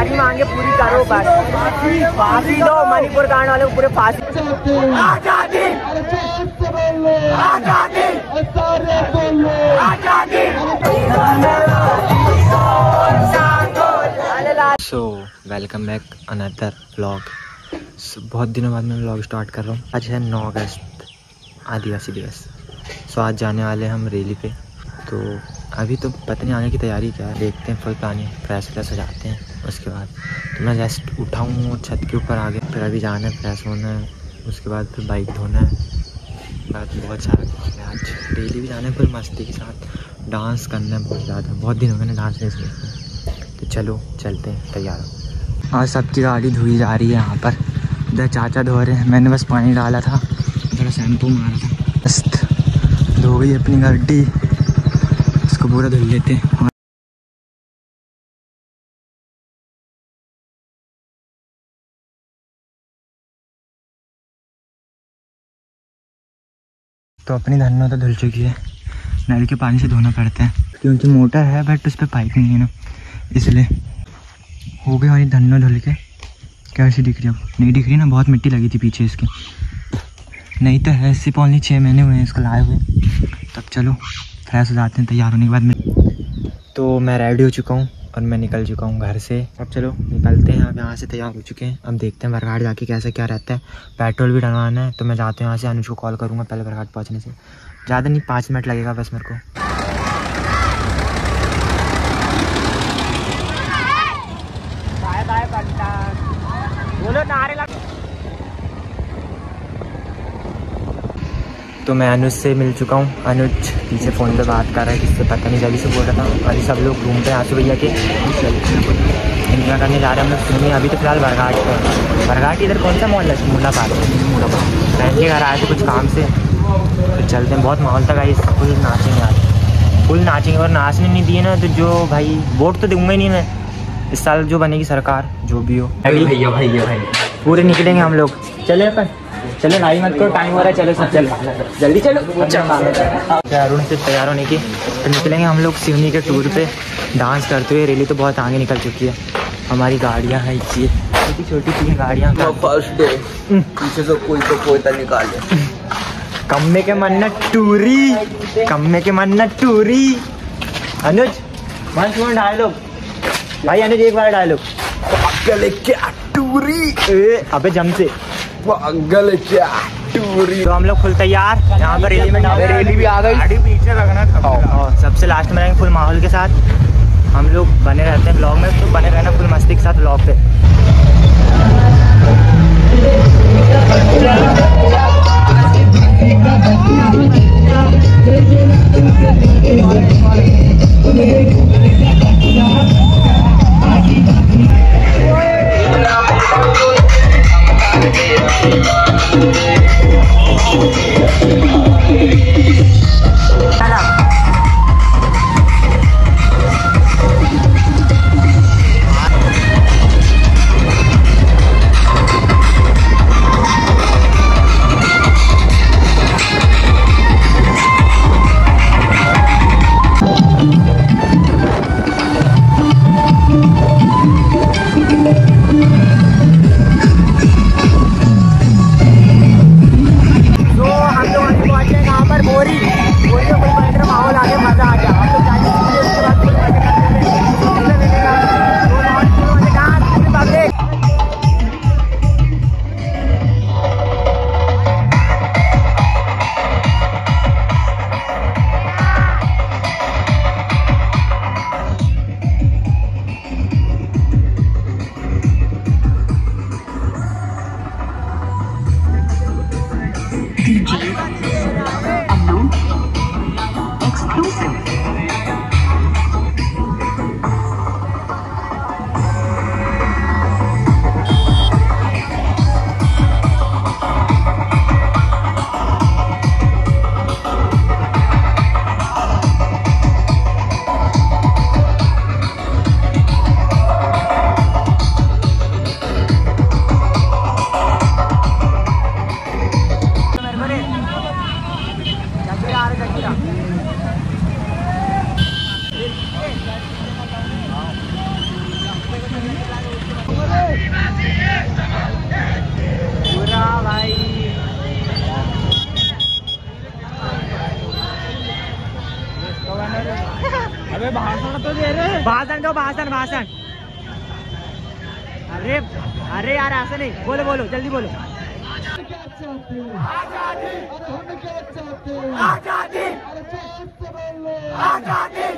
हमारी मांगे पूरी करो बस। फांसी दो मणिपुर कांड वाले को, पूरे फांसी। आजादी आजादी आजादी। So welcome back another vlog. बहुत दिनों बाद मैं व्लॉग स्टार्ट कर रहा हूँ। आज है 9 अगस्त, आदिवासी दिवस। सो आज जाने वाले हम रैली पे। तो अभी तो पता नहीं आने की तैयारी क्या है, देखते हैं। फुल पानी फ्रेश व्रेश हो जाते हैं। उसके बाद तो मैं जस्ट उठाऊँ, छत के ऊपर आ गया। फिर अभी जाना है, फ्रेश होना है, उसके बाद फिर बाइक धोना है। बाद बहुत सारा काम है। आज रैली भी जाना है, फिर मस्ती के साथ डांस करना है बहुत ज़्यादा। बहुत दिन हो गए ना डांस नहीं सीखा। तो चलो चलते हैं, तैयार हो। आज सबकी गाड़ी धोई जा रही है यहाँ पर। इधर चाचा धो रहे हैं, मैंने बस पानी डाला था, थोड़ा शैम्पू मारा था, बस धो गई अपनी गाड़ी। इसको पूरा धुल लेते हैं। तो अपनी धन्नो तो धुल चुकी है। नल के पानी से धोना पड़ता है क्योंकि मोटर है बट उस पर पाइप नहीं है ना, इसलिए। हो गई हमारी धन्नो धुल के। कैसी दिख रही है? नहीं दिख रही ना, बहुत मिट्टी लगी थी पीछे इसके। नहीं तो है, इससे पौनी 6 महीने हुए हैं इसको लाए हुए। तब चलो फ्रेश हो जाते हैं तैयार होने के बाद में। तो मैं रेडी हो चुका हूँ और मैं निकल चुका हूँ घर से। अब चलो निकलते हैं। अब यहाँ से तैयार हो चुके हैं। अब देखते हैं बरघाट जाके कैसा क्या रहता है। पेट्रोल भी डलवाना है, तो मैं जाते हैं यहाँ से। अनुज को कॉल करूँगा पहले बरघाट पहुँचने से। ज़्यादा नहीं, 5 मिनट लगेगा बस मेरे को। बोलो नारे लग। तो मैं अनुज से मिल चुका हूँ। अनुज पीछे फ़ोन पे बात कर रहा है, किससे पता नहीं, जल्दी से बोल रहा था। अभी सब लोग घूमते हैं आंसू भैया के इंतजार करने जा रहे हैं हम लोग। सुनिए, अभी तो फिलहाल बरघाट पर। बरघाट इधर कौन सा मॉल है? मूला पार्क। बहन के घर आए थे कुछ काम से, तो चलते हैं। बहुत माहौल था गाइस, फुल नाचेंगे आज, फुल नाचेंगे। और नाचने नहीं दिए ना तो जो भाई वोट तो दूंगा ही नहीं मैं इस साल। जो बनेगी सरकार जो भी हो, भैया भाई पूरे निकलेंगे हम लोग। चले अपन, चलो गाड़ी मत करो, टाइम हो रहा है। चलो सब चलो, जल्दी चलो। अरुण से तैयार होने की, तो निकलेंगे हम लोग सिवनी के टूर पे डांस करते हुए। रैली तो बहुत आगे निकल चुकी है। हमारी गाड़ियाँ हैं, ये छोटी छोटी 3 गाड़ियाँ। फर्स्ट डे पीछे से कोई तो निकाले। कम्मे के मन्नत टूरी, कम्मे के मन्नत टूरी। अनुज मंच में डायलॉग भाई, अनुज एक बार डायलॉग। पागल क्या टूरी, अबे जम से पागल क्या टूरी। तो हम लोग फुल तैयार यहाँ पर रैली में। रैली भी आ गई, गाड़ी पीछे लगना था। और सबसे लास्ट में रहेंगे फुल माहौल के साथ। हम लोग बने रहते हैं ब्लॉग में, तो बने रहना फुल मस्ती के साथ ब्लॉग पे। भाषण दो, भाषण भाषण। अरे अरे यार ऐसा नहीं, बोलो बोलो जल्दी बोलो। आजादी, हम क्या चाहते हैं? आजादी, आजादी,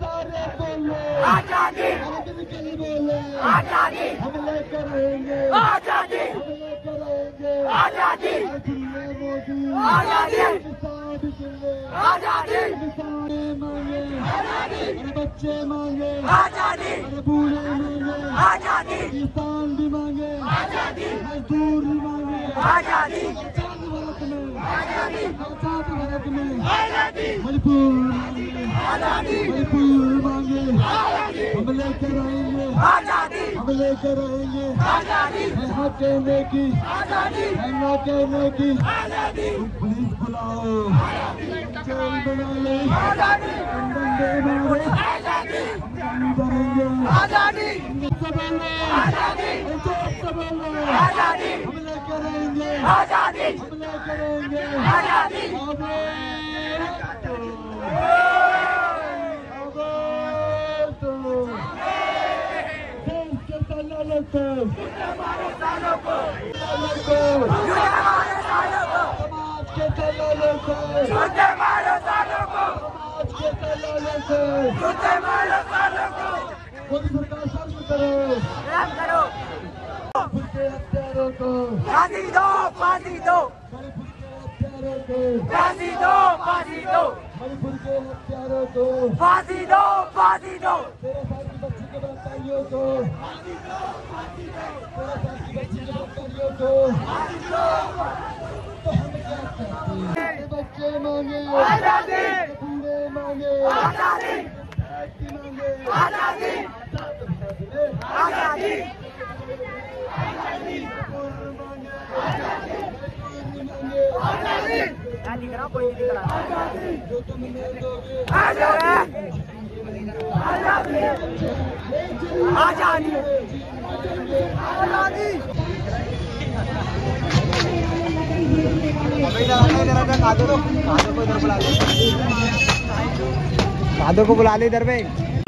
आजादी, आजादी, हम लेकर रहेंगे। आजादी, आजादी, आजादी, आजादी, बच्चे मांगे आजादी, बूढ़े मांगे आजादी, किसान भी मांगे आजादी, मजदूर भी मांगे आजादी, भारत में आजादी, भारत में आजादी, मणिपुर मांगे आजादी, मणिपुर मांगे आजादी, हम लेकर आएंगे आजादी, हम लेकर रहेंगे आजादी, है कहने की आजादी, है ना कहने की आजादी, पुलिस बुलाओ जेल बना ले आजादी, डंडे मारे आजादी, हम करेंगे आजादी, सबले आजादी, सबले आजादी, हम लेकर रहेंगे आजादी, हम लेकर रहेंगे आजादी, फांसी दो, फांसी दो, फांसी दो, फांसी दो, मणिपुर के हत्यारों को फांसी दो, फांसी दो, तेरे साथ की बच्ची के बलात्कारियों को फांसी दो, फांसी दो, तेरे साथ की बच्ची के बलात्कारियों को फांसी दो। तो हम क्या चाहते हैं? बच्चे मांगे आजादी, बूढ़े मांगे आजादी, मांगे आजादी, आजादी, क्या दिख रहा, कोई नहीं दिख रहा। जो तुम दोगे आजादी, आजादी, आजादी, आजादी। साधो को बुला ले इधर पे।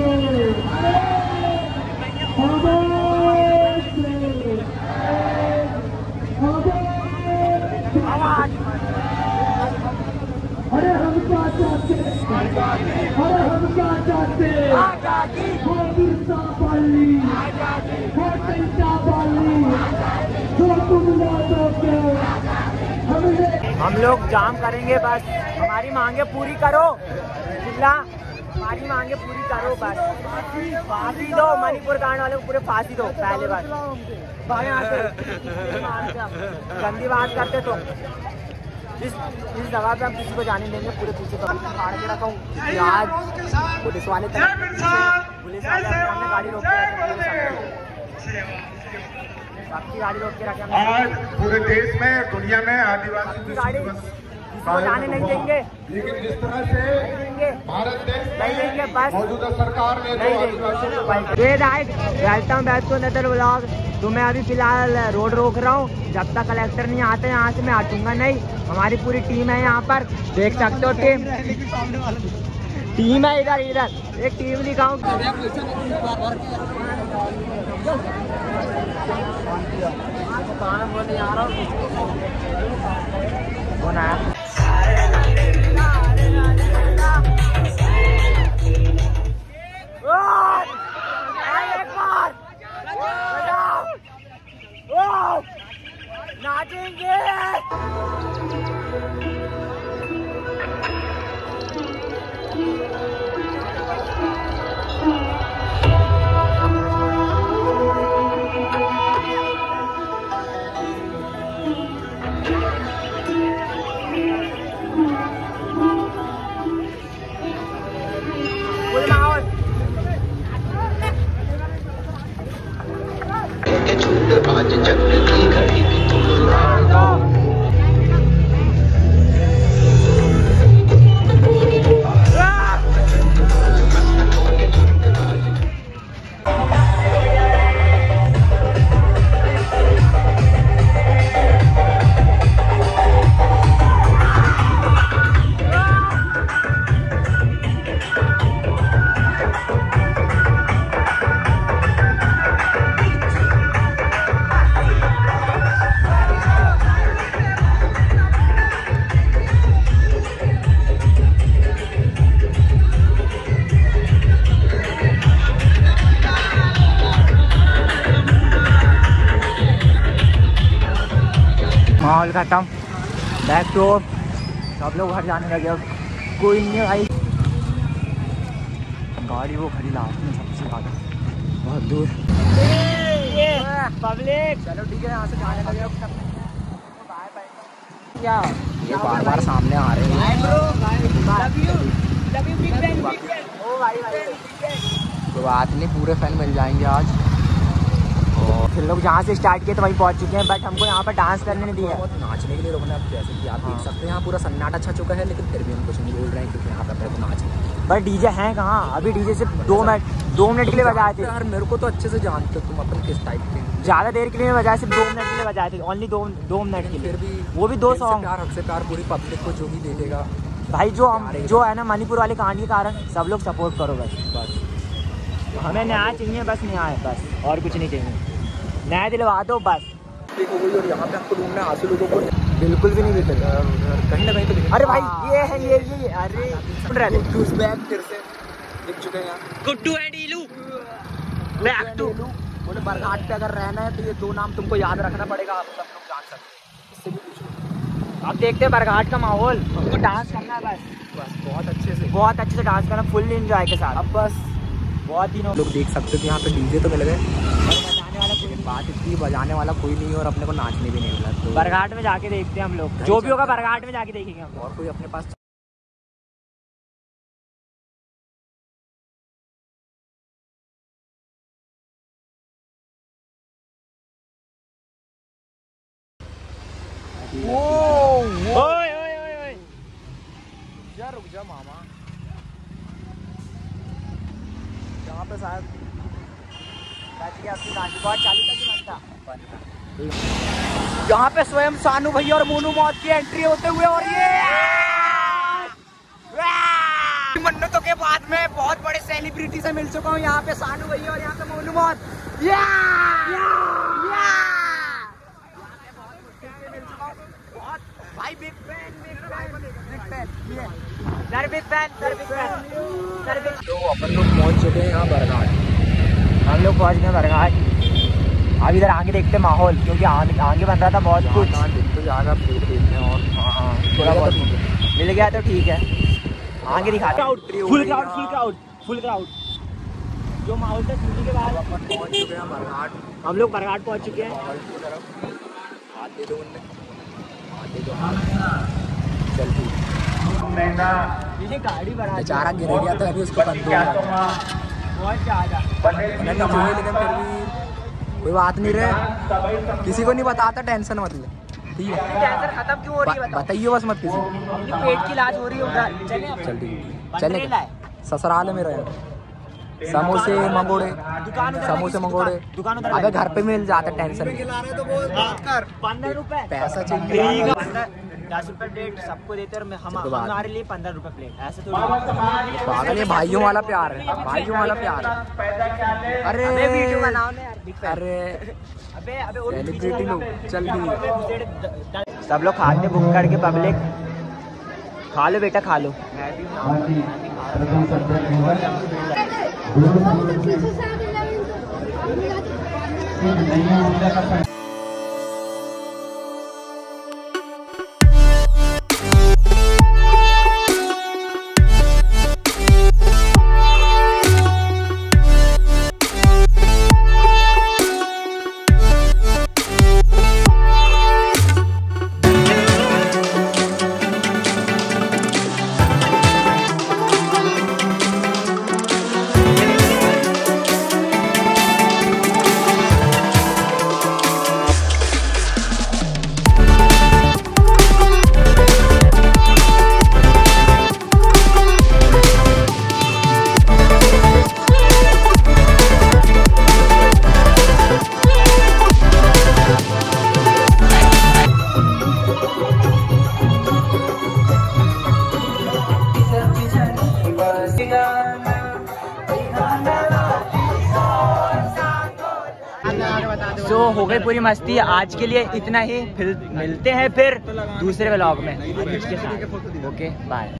अरे हम क्या चाहते, अरे हम क्या चाहते, हम लोग जाम करेंगे, बस हमारी मांगे पूरी करो जिला, हमारी मांगे पूरी करो बस। फांसी दो, मणिपुर कांड वाले को पूरे फांसी दो पहले बस। गंदी बात करते तो इस जगह पे हम किसी को जाने देंगे, पूरे पीछे तो फाड़ के रखा हूँ। आज पुलिस वाले हमने गाड़ी रोक के आपकी गाड़ी रोक के रखे। आज पूरे देश में दुनिया में आदिवासी गाड़ी जाने नहीं देंगे, लेकिन जिस तरह से भारत देश नहीं देंगे, बस मौजूदा सरकार ने नहीं welcome back to another vlog. तो मैं अभी फिलहाल रोड रोक रहा हूँ, जब तक कलेक्टर नहीं आते यहाँ से मैं हटूंगा नहीं। हमारी पूरी टीम है यहाँ पर, देख सकते हो टीम है इधर इधर, एक टीम दिखाऊं। नाचेंगे आज जग की घड़ी भी तुम माहौल खत्म, बैक टू होम। सब लोग घर जाने लगे, अब कोई नहीं है भाई। गाड़ी वो खड़ी लास्ट में सबसे ज़्यादा, बहुत दूर पब्लिक। चलो ठीक है, यहाँ से जाने लगे अब। क्या ये बार बार सामने आ रहे हैं। तो बात नहीं, पूरे फैन मिल जाएंगे आज। और फिर लोग जहाँ से स्टार्ट किए तो वहीं पहुँच चुके हैं, बट हमको यहाँ पर डांस करने नहीं दिया। नाचने के लिए लोगों ने, अब जैसे कि आप देख सकते हैं यहाँ पूरा सन्नाटा छा चुका है, लेकिन फिर भी हम कुछ नहीं बोल रहे हैं क्योंकि यहाँ पर नाचने। पर डीजे हैं कहाँ? अभी डीजे सिर्फ 2 मिनट के लिए बजाए थे यार। मेरे को तो अच्छे से जानते हो तुम अपन किस टाइप के। ज़्यादा देर के लिए बजाए, सिर्फ 2 मिनट के लिए बजाए थे, ओनली 2 मिनट के लिए। फिर भी वो भी 2 सॉन्ग। प्यार, हमसे प्यार पूरी पब्लिक को जो भी देखेगा भाई, जो है ना मणिपुर वाले कहानी के कारण सब लोग सपोर्ट करो बस। हमें न्याय चाहिए, बस न्याय, बस और कुछ नहीं चाहिए। न्याय दिलवा दो बस। देखो भाई, और यहाँ पे आपको ढूंढना है आंसू लोगों को बिल्कुल भी नहीं दिखेगा कहीं ना कहीं तो। अरे भाई ये है, ये अरे गुड्डू बैक फिर से दिख चुके हैं यहाँ। गुड्डू एंड इलू बैक टू। बोले बरघाट पे अगर रहना है तो ये 2 नाम तुमको याद रखना पड़ेगा, आप सब लोग जान सकते हैं। इससे भी पूछो। अब देखते हैं बरघाट का माहौल, हमको डांस करना है बस बहुत अच्छे से डांस करना, फुल एंजॉय के साथ। अब बस बहुत दिनों लोग देख सकते हो यहाँ पे डीजे तो मिल गए, बात इतनी बजाने वाला कोई नहीं है और अपने को नाचने भी नहीं मिला। तो बरघाट में जाके देखते हैं हम लोग, जो भी होगा बरघाट में जाके देखेंगे हम। और कोई अपने पास रुक जा मामा, यहाँ पे शायद यहाँ पे स्वयं सानू भैया और मोनू मौत की एंट्री होते हुए, और ये मन्नतों के बाद में बहुत बड़े सेलिब्रिटी से मिल चुका हूँ। यहाँ पे सानू भैया और यहाँ पे मोनू मौत। भाई बिग फैन तो अपन लोग पहुँच चुके हैं यहाँ बरघाट। हम लोग पहुँच गए बरघाट। अब इधर आगे देखते माहौल, क्योंकि आगे बन रहा था बहुत कुछ। तो जाएगा देखते हैं और हाँ थोड़ा बहुत मिल गया तो ठीक है, आगे दिखाते हैं। फुल क्राउड जो माहौल था सुनने के बाद पहुँच चुके हैं बरघाट। हम लोग बरघाट पहुँच चुके हैं। आते दो चल ठीक। ये गाड़ी बढ़ा बेचारा गिर गया था, अभी उसको कंट्रोल बहुत ज़्यादा। लेकिन फिर भी कोई बात नहीं रहे, किसी को नहीं बताता, टेंशन मत ले, ठीक है। टेंशन खत्म क्यों हो रही है बताइए बस मत किसी को। अपनी पेट की इलाज हो रही है। चल ठीक, चले ससुराल में रहे समोसे मंगोड़े, समोसे मंगोड़े अबे घर पे मिल जाता, टेंशन नहीं। 15 रुपए पैसा चाहिए, 10 रुपए प्लेट सबको देते और हमारे लिए 15 रुपए प्लेट, ऐसे तो पागल है। भाइयों वाला प्यार है, भाइयों वाला प्यार है। अरे वीडियो बनाओ ना यार। अरे अबे सेलिब्रिटी लोग, चल ठीक। सब लोग खाते बुक करके, पब्लिक खा लो बेटा खा लो। तो हो गई पूरी मस्ती, आज के लिए इतना ही। फिर मिलते हैं फिर दूसरे व्लॉग में के साथ। Okay bye.